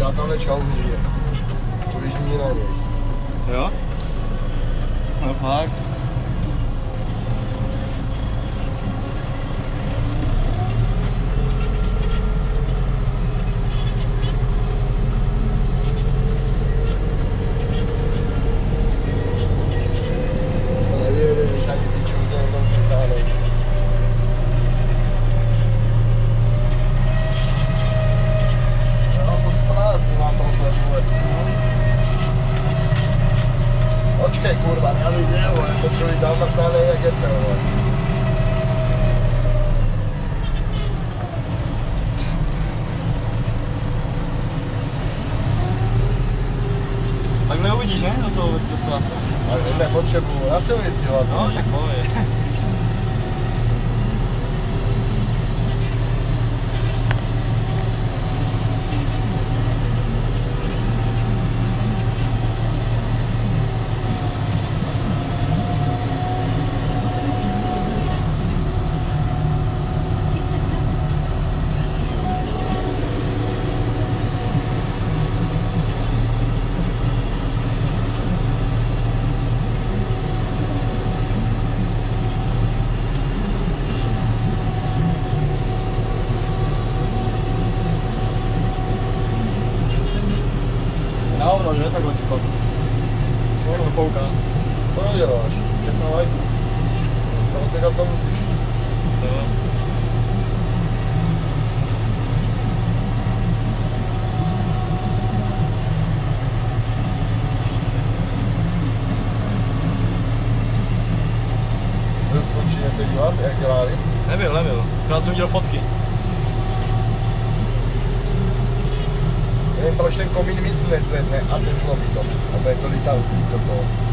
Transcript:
a tamhle čauhy žije. To víš mě na něj. Jo? No fakt. Počkej kurva, já viděl, potřebuji dál mrtnále jak jedne, vole. Tak neuvidíš, ne? Do toho zrcadla. Ale nepotřebuji, na silnici, jo. No, tak pově. No, že? Takhle si pak. Co fouká? Co děláš? Všechno lajznu. Tam se to musíš. Jo. Byl jsi určitě se dívat, jak dělali? Nebyl. Já jsem dělal fotky. Nevím, proč ten komín víc nezvedne a nezlomí to. Aby to lítal do toho.